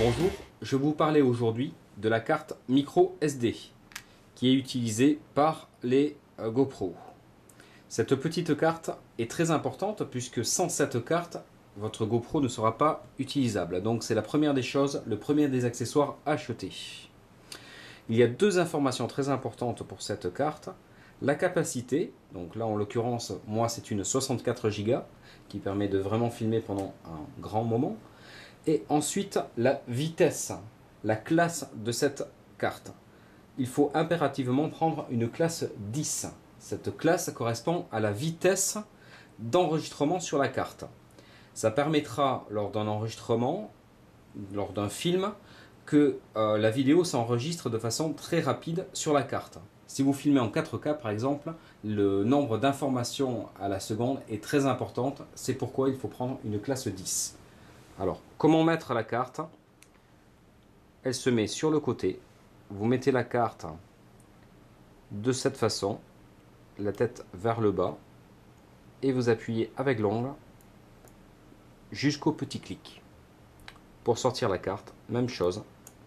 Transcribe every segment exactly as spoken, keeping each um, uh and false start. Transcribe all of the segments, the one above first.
Bonjour, je vais vous parler aujourd'hui de la carte micro S D qui est utilisée par les GoPro. Cette petite carte est très importante puisque sans cette carte, votre GoPro ne sera pas utilisable. Donc c'est la première des choses, le premier des accessoires à acheter. Il y a deux informations très importantes pour cette carte. La capacité, donc là en l'occurrence, moi c'est une soixante-quatre giga qui permet de vraiment filmer pendant un grand moment. Et ensuite la vitesse, la classe de cette carte. Il faut impérativement prendre une classe dix. Cette classe correspond à la vitesse d'enregistrement sur la carte. Ça permettra lors d'un enregistrement, lors d'un film, que euh, la vidéo s'enregistre de façon très rapide sur la carte. Si vous filmez en quatre K par exemple, le nombre d'informations à la seconde est très importante. C'est pourquoi il faut prendre une classe dix. Alors, comment mettre la carte? Elle se met sur le côté. Vous mettez la carte de cette façon, la tête vers le bas, et vous appuyez avec l'ongle jusqu'au petit clic. Pour sortir la carte, même chose.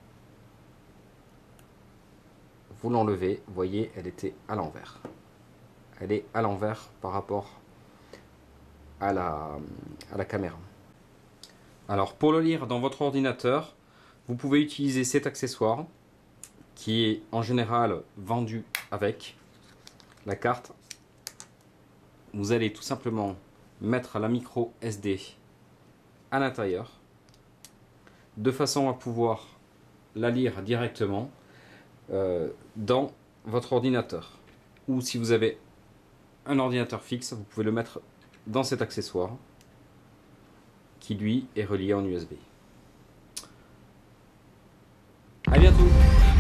Vous l'enlevez, vous voyez, elle était à l'envers. Elle est à l'envers par rapport à la, à la caméra. Alors pour le lire dans votre ordinateur, vous pouvez utiliser cet accessoire qui est en général vendu avec la carte. Vous allez tout simplement mettre la micro S D à l'intérieur de façon à pouvoir la lire directement euh, dans votre ordinateur. Ou si vous avez un ordinateur fixe, vous pouvez le mettre dans cet accessoire qui lui est relié en U S B. À bientôt!